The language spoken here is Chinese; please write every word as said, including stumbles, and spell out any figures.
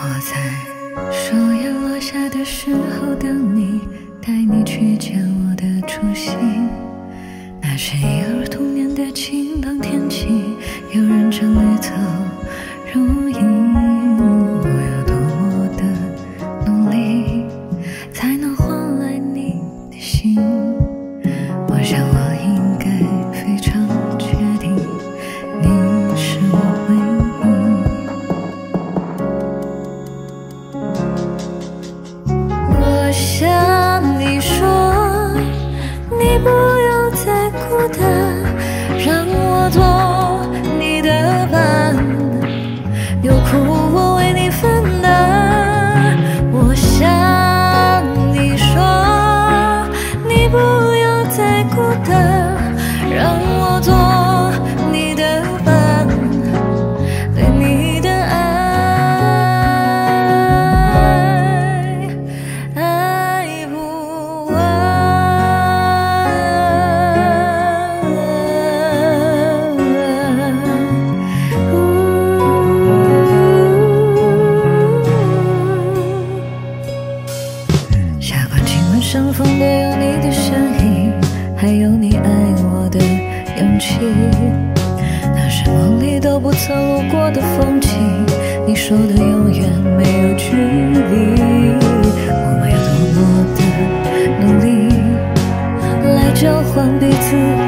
我在树叶落下的时候等你，带你去见我的初心。那是一儿童年的晴朗天气，有人将绿草如茵。我要多么的努力，才能换来你的心？我想我应该非常确定，你是我唯一。我向你说，你不要再孤单，让我做你的伴，有苦我为你分担。我向你说，你不要再孤单，让我做你的伴，对你的爱爱不完。下关亲吻相逢的有你的身影，还有你爱我的勇气。那是梦里都不曾路过的风景，你说的永远没有距离。我们要多么的努力，来交换彼此